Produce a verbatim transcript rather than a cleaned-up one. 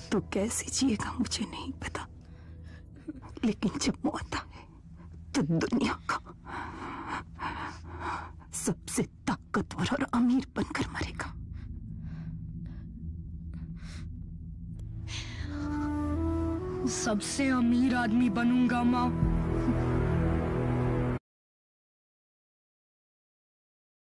तो कैसे जिएगा मुझे नहीं पता, लेकिन जब मौत आए तो दुनिया का सबसे ताकतवर और अमीर बनकर मरेगा। सबसे अमीर आदमी बनूंगा माँ।